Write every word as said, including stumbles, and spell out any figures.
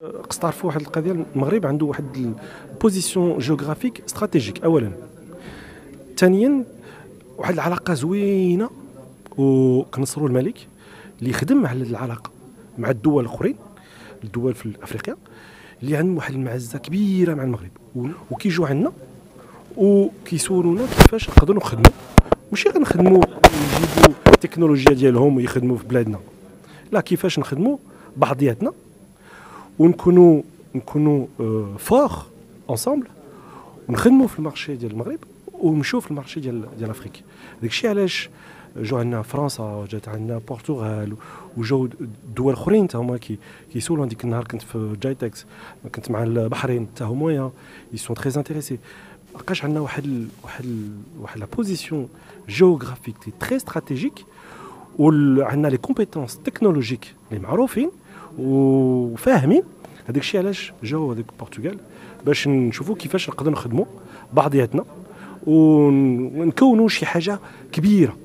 خص تعرفوا واحد القضيه، المغرب عنده واحد البوزيسيون جيوغرافيك استراتيجيك اولا. ثانيا واحد العلاقه زوينه وكنصروا الملك اللي يخدم على العلاقه مع الدول الاخرين، الدول في افريقيا اللي عندهم واحد المعزه كبيره مع المغرب، وكيجوا عندنا وكيسولونا كيفاش نقدروا نخدموا، ماشي غير نخدموا نجيبوا التكنولوجيا ديالهم ويخدموا في بلادنا، لا كيفاش نخدموا بعضياتنا ونكونوا نكونوا فور انصامبل ونخدموا في المارشي ديال المغرب ونمشيو في المارشي ديال ديال افريقيا. داكشي علاش جو عندنا فرنسا وجات عندنا البرتغال وجاو دول اخرين حتى هما كيسولوا. ديك النهار كنت في جايتكس، كنت مع البحرين حتى هما ils sont très intéressés. لقاش عندنا واحد ال واحد ال واحد لا بوزيسيون جيوغرافيك تري استراتيجيك، وعندنا لي كومبيتونس تكنولوجيك اللي معروفين وفاهمين. هذاك الشيء علاش جاو هذيك البرتغال باش نشوفوا كيفاش نقدروا نخدموا بعضياتنا ونكونوا شي حاجه كبيره.